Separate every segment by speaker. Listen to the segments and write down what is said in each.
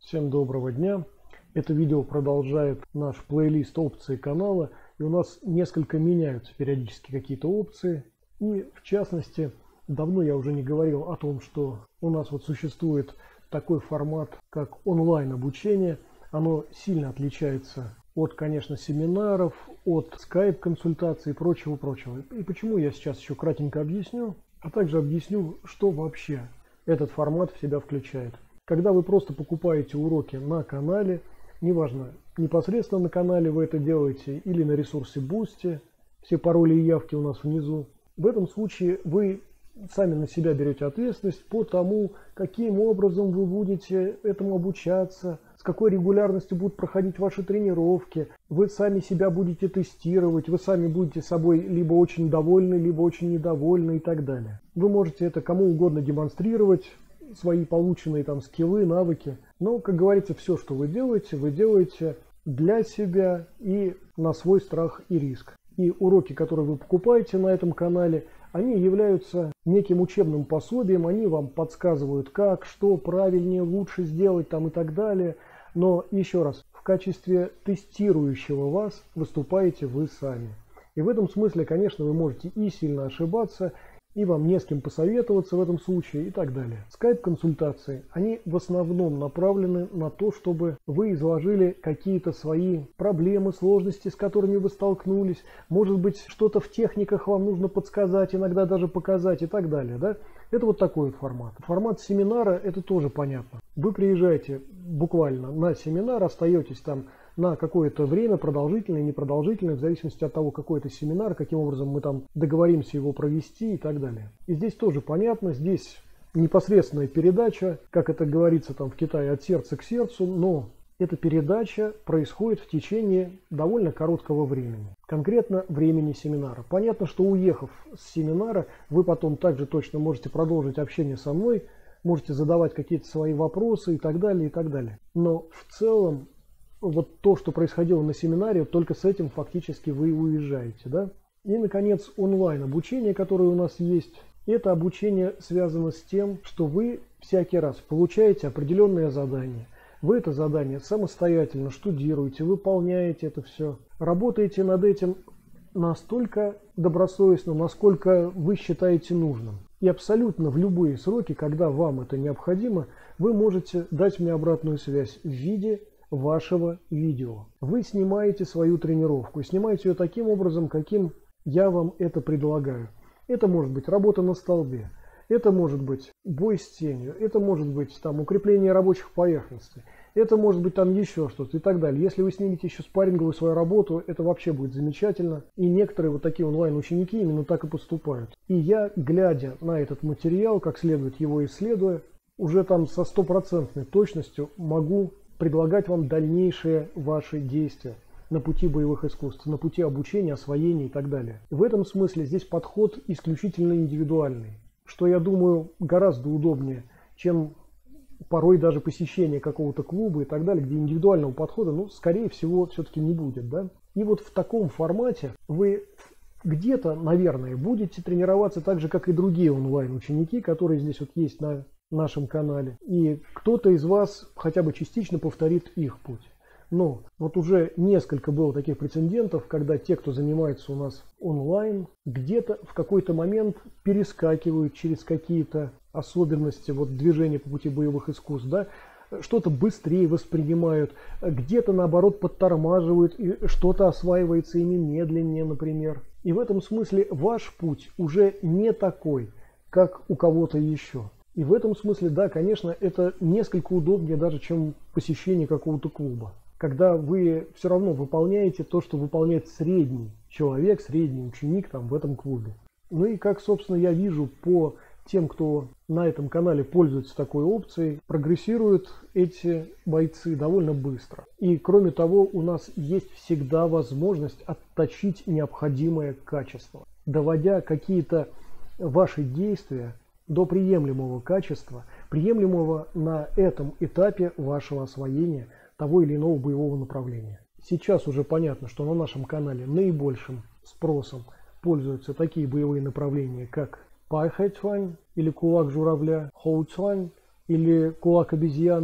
Speaker 1: Всем доброго дня! Это видео продолжает наш плейлист опций канала, и у нас несколько меняются периодически какие-то опции. И в частности, давно я уже не говорил о том, что у нас вот существует такой формат, как онлайн обучение. Оно сильно отличается от, конечно, семинаров, от скайп-консультаций и прочего-прочего. И почему я сейчас еще кратенько объясню, а также объясню, что вообще этот формат в себя включает. Когда вы просто покупаете уроки на канале, неважно, непосредственно на канале вы это делаете или на ресурсе Boosty, все пароли и явки у нас внизу, в этом случае вы сами на себя берете ответственность по тому, каким образом вы будете этому обучаться, с какой регулярностью будут проходить ваши тренировки, вы сами себя будете тестировать, вы сами будете собой либо очень довольны, либо очень недовольны и так далее. Вы можете это кому угодно демонстрировать, свои полученные там скиллы, навыки. Но, как говорится, все, что вы делаете для себя и на свой страх и риск. И уроки, которые вы покупаете на этом канале, они являются неким учебным пособием, они вам подсказывают, как, что правильнее, лучше сделать там и так далее. Но еще раз, в качестве тестирующего вас выступаете вы сами. И в этом смысле, конечно, вы можете и сильно ошибаться, и вам не с кем посоветоваться в этом случае и так далее. Скайп-консультации, они в основном направлены на то, чтобы вы изложили какие-то свои проблемы, сложности, с которыми вы столкнулись. Может быть, что-то в техниках вам нужно подсказать, иногда даже показать и так далее. Да? Это вот такой вот формат. Формат семинара, это тоже понятно. Вы приезжаете буквально на семинар, остаетесь там на какое-то время, продолжительное, непродолжительное, в зависимости от того, какой это семинар, каким образом мы там договоримся его провести и так далее. И здесь тоже понятно, здесь непосредственная передача, как это говорится там в Китае, от сердца к сердцу, но эта передача происходит в течение довольно короткого времени, конкретно времени семинара. Понятно, что уехав с семинара, вы потом также точно можете продолжить общение со мной, можете задавать какие-то свои вопросы и так далее, и так далее. Но в целом, вот то, что происходило на семинаре, только с этим фактически вы уезжаете, да? И, наконец, онлайн обучение, которое у нас есть, это обучение связано с тем, что вы всякий раз получаете определенное задание. Вы это задание самостоятельно штудируете, выполняете это все, работаете над этим настолько добросовестно, насколько вы считаете нужным. И абсолютно в любые сроки, когда вам это необходимо, вы можете дать мне обратную связь в виде вашего видео. Вы снимаете свою тренировку, снимаете ее таким образом, каким я вам это предлагаю. Это может быть работа на столбе, это может быть бой с тенью, это может быть там укрепление рабочих поверхностей, это может быть там еще что-то и так далее. Если вы снимете еще спарринговую свою работу, это вообще будет замечательно. И некоторые вот такие онлайн-ученики именно так и поступают. И я, глядя на этот материал, как следует его исследуя, уже там со стопроцентной точностью могу предлагать вам дальнейшие ваши действия на пути боевых искусств, на пути обучения, освоения и так далее. В этом смысле здесь подход исключительно индивидуальный, что, я думаю, гораздо удобнее, чем порой даже посещение какого-то клуба и так далее, где индивидуального подхода, ну, скорее всего, все-таки не будет, да? И вот в таком формате вы где-то, наверное, будете тренироваться так же, как и другие онлайн-ученики, которые здесь вот есть на нашем канале, и кто-то из вас хотя бы частично повторит их путь. Но вот уже несколько было таких прецедентов, когда те, кто занимается у нас онлайн, где-то в какой-то момент перескакивают через какие-то особенности вот движения по пути боевых искусств, да, что-то быстрее воспринимают, где-то наоборот подтормаживают, и что-то осваивается ими медленнее, например. И в этом смысле ваш путь уже не такой, как у кого-то еще. И в этом смысле, да, конечно, это несколько удобнее даже, чем посещение какого-то клуба. Когда вы все равно выполняете то, что выполняет средний человек, средний ученик там в этом клубе. Ну и как, собственно, я вижу по тем, кто на этом канале пользуется такой опцией, прогрессируют эти бойцы довольно быстро. И кроме того, у нас есть всегда возможность отточить необходимое качество, доводя какие-то ваши действия до приемлемого качества, приемлемого на этом этапе вашего освоения того или иного боевого направления. Сейчас уже понятно, что на нашем канале наибольшим спросом пользуются такие боевые направления, как Пайхайцвань или кулак журавля, Хоуцвань или кулак обезьяны,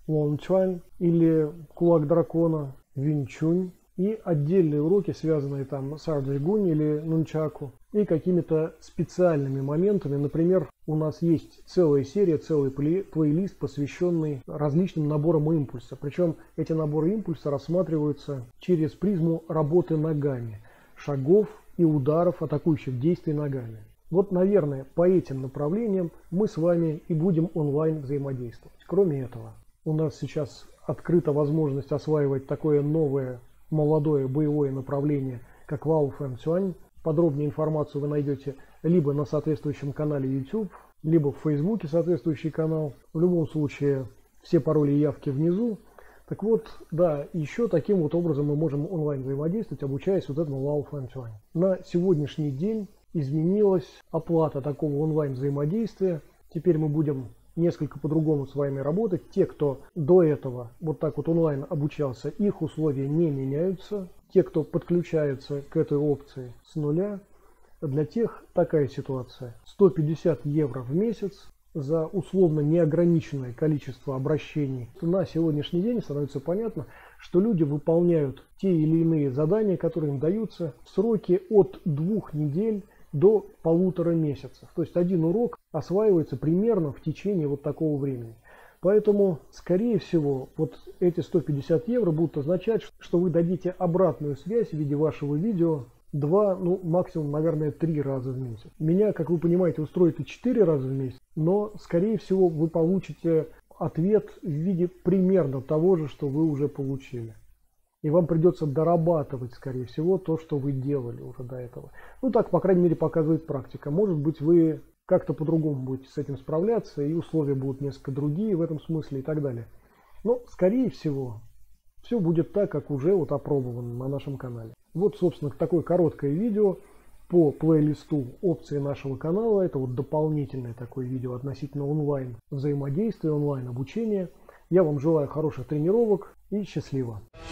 Speaker 1: Лончуань или Кулак дракона, Винчунь. И отдельные уроки, связанные там с Ардвигунь или Нунчаку, и какими-то специальными моментами. Например, у нас есть целая серия, целый плейлист, посвященный различным наборам импульса. Причем эти наборы импульса рассматриваются через призму работы ногами, шагов и ударов, атакующих действий ногами. Вот, наверное, по этим направлениям мы с вами и будем онлайн взаимодействовать. Кроме этого, у нас сейчас открыта возможность осваивать такое новое молодое боевое направление, как Вао Фэн Цюань. Подробную информацию вы найдете либо на соответствующем канале YouTube, либо в Фейсбуке соответствующий канал. В любом случае, все пароли и явки внизу. Так вот, да, еще таким вот образом мы можем онлайн взаимодействовать, обучаясь вот этому Вао Фэн Цюань. На сегодняшний день изменилась оплата такого онлайн взаимодействия. Теперь мы будем несколько по-другому с вами работать. Те, кто до этого вот так вот онлайн обучался, их условия не меняются. Те, кто подключается к этой опции с нуля, для тех такая ситуация. 150 евро в месяц за условно неограниченное количество обращений. На сегодняшний день становится понятно, что люди выполняют те или иные задания, которые им даются в сроки от 2 недель до 1,5 месяцев. То есть один урок осваивается примерно в течение вот такого времени. Поэтому, скорее всего, вот эти 150 евро будут означать, что вы дадите обратную связь в виде вашего видео 2, ну максимум, наверное, 3 раза в месяц. Меня, как вы понимаете, устроит и 4 раза в месяц, но, скорее всего, вы получите ответ в виде примерно того же, что вы уже получили. И вам придется дорабатывать, скорее всего, то, что вы делали уже до этого. Ну так, по крайней мере, показывает практика. Может быть, вы как-то по-другому будете с этим справляться, и условия будут несколько другие в этом смысле и так далее. Но, скорее всего, все будет так, как уже вот опробовано на нашем канале. Вот, собственно, такое короткое видео по плейлисту опции нашего канала. Это вот дополнительное такое видео относительно онлайн взаимодействия, онлайн обучения. Я вам желаю хороших тренировок и счастливо!